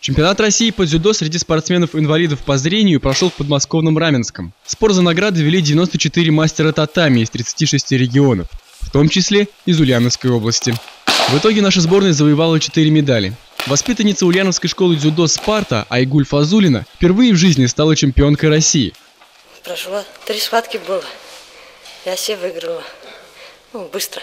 Чемпионат России по дзюдо среди спортсменов-инвалидов по зрению прошел в подмосковном Раменском. Спор за награды вели 94 мастера татами из 36 регионов, в том числе из Ульяновской области. В итоге наша сборная завоевала 4 медали. Воспитанница Ульяновской школы дзюдо «Спарта» Айгуль Фазулина впервые в жизни стала чемпионкой России. Прошло 3 схватки было. Я все выиграла. Быстро.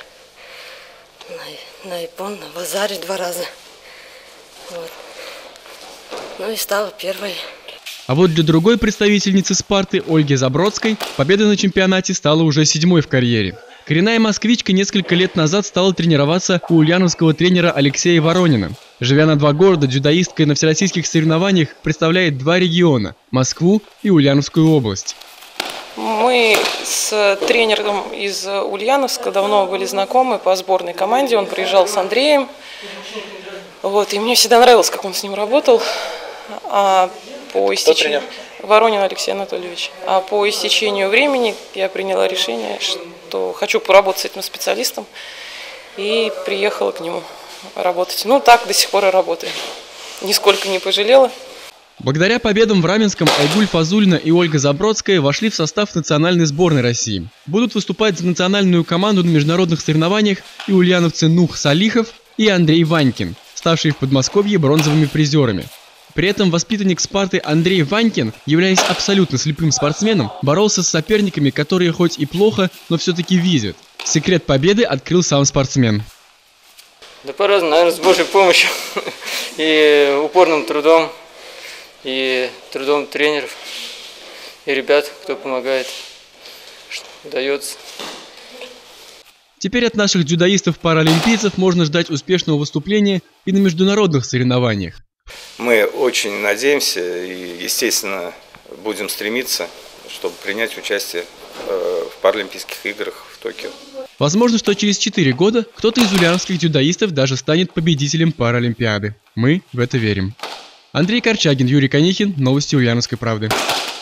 На Япон, на базаре 2 раза. Вот. И стала первой. А вот для другой представительницы «Спарты» Ольги Забродской победа на чемпионате стала уже 7-й в карьере. Коренная москвичка несколько лет назад стала тренироваться у ульяновского тренера Алексея Воронина. Живя на 2 города, дзюдоистка на всероссийских соревнованиях представляет 2 региона – Москву и Ульяновскую область. Мы с тренером из Ульяновска давно были знакомы по сборной команде. Он приезжал с Андреем. И мне всегда нравилось, как он с ним работал. Кто тренер? Воронин Алексей Анатольевич. А по истечению времени я приняла решение, что хочу поработать с этим специалистом. И приехала к нему работать. Так до сих пор и работаю. Нисколько не пожалела. Благодаря победам в Раменском Айгуль Фазулина и Ольга Забродская вошли в состав национальной сборной России. Будут выступать за национальную команду на международных соревнованиях и ульяновцы Нух Салихов и Андрей Ванькин, ставшие в Подмосковье бронзовыми призерами. При этом воспитанник «Спарты» Андрей Ванькин, являясь абсолютно слепым спортсменом, боролся с соперниками, которые хоть и плохо, но все-таки видят. Секрет победы открыл сам спортсмен. Да по-разному, наверное, с Божьей помощью и упорным трудом, и трудом тренеров, и ребят, кто помогает, что удается. Теперь от наших дзюдоистов-паралимпийцев можно ждать успешного выступления и на международных соревнованиях. Мы очень надеемся и, естественно, будем стремиться, чтобы принять участие в Паралимпийских играх в Токио. Возможно, что через 4 года кто-то из ульяновских дзюдоистов даже станет победителем Паралимпиады. Мы в это верим. Андрей Корчагин, Юрий Конихин. Новости Ульяновской правды.